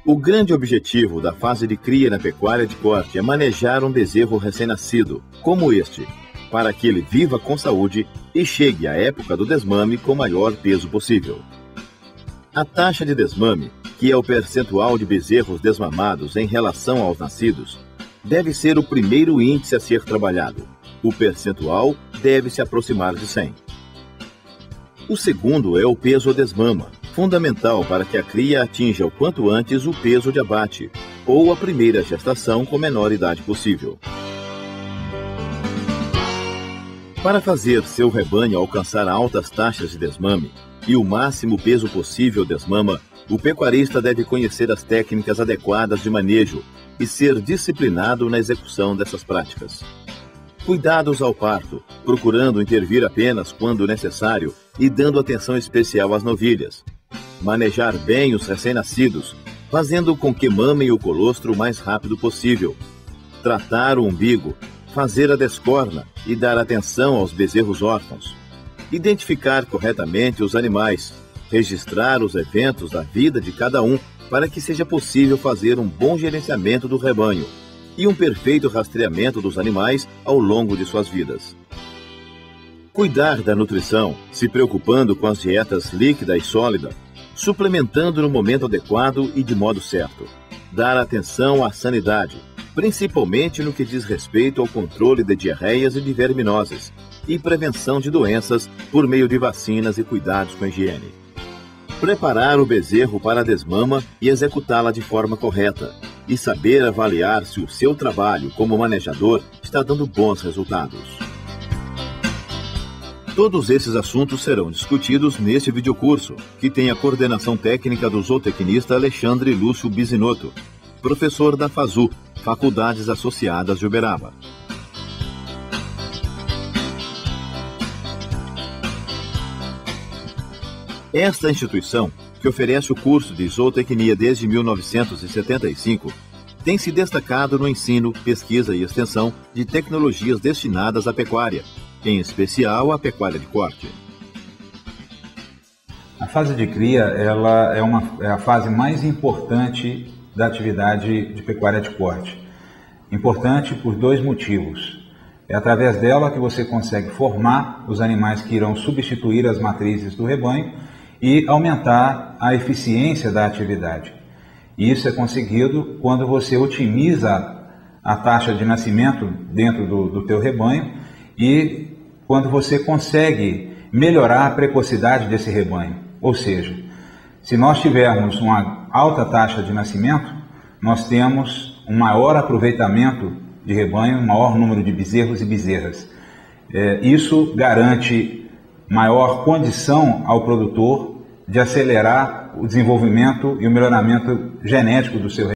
O grande objetivo da fase de cria na pecuária de corte é manejar um bezerro recém-nascido, como este, para que ele viva com saúde e chegue à época do desmame com o maior peso possível. A taxa de desmame, que é o percentual de bezerros desmamados em relação aos nascidos, deve ser o primeiro índice a ser trabalhado. O percentual deve se aproximar de 100. O segundo é o peso desmama, fundamental para que a cria atinja o quanto antes o peso de abate, ou a primeira gestação com menor idade possível. Para fazer seu rebanho alcançar altas taxas de desmame e o máximo peso possível desmama, o pecuarista deve conhecer as técnicas adequadas de manejo e ser disciplinado na execução dessas práticas. Cuidados ao parto, procurando intervir apenas quando necessário e dando atenção especial às novilhas. Manejar bem os recém-nascidos, fazendo com que mamem o colostro o mais rápido possível. Tratar o umbigo, fazer a descorna e dar atenção aos bezerros órfãos. Identificar corretamente os animais, registrar os eventos da vida de cada um para que seja possível fazer um bom gerenciamento do rebanho e um perfeito rastreamento dos animais ao longo de suas vidas. Cuidar da nutrição, se preocupando com as dietas líquida e sólida, suplementando no momento adequado e de modo certo. Dar atenção à sanidade, principalmente no que diz respeito ao controle de diarreias e de verminoses, e prevenção de doenças por meio de vacinas e cuidados com a higiene. Preparar o bezerro para a desmama e executá-la de forma correta, e saber avaliar se o seu trabalho como manejador está dando bons resultados. Todos esses assuntos serão discutidos neste videocurso, que tem a coordenação técnica do zootecnista Alexandre Lúcio Bisinotto, professor da FASU, Faculdades Associadas de Uberaba. Esta instituição, que oferece o curso de zootecnia desde 1975, tem se destacado no ensino, pesquisa e extensão de tecnologias destinadas à pecuária, em especial à pecuária de corte. A fase de cria ela é a fase mais importante da atividade de pecuária de corte. Importante por dois motivos. É através dela que você consegue formar os animais que irão substituir as matrizes do rebanho e aumentar a eficiência da atividade. Isso é conseguido quando você otimiza a taxa de nascimento dentro do teu rebanho e quando você consegue melhorar a precocidade desse rebanho. Ou seja, se nós tivermos uma alta taxa de nascimento, nós temos um maior aproveitamento de rebanho, um maior número de bezerros e bezerras. Isso garante maior condição ao produtor de acelerar o desenvolvimento e o melhoramento genético do seu rebanho.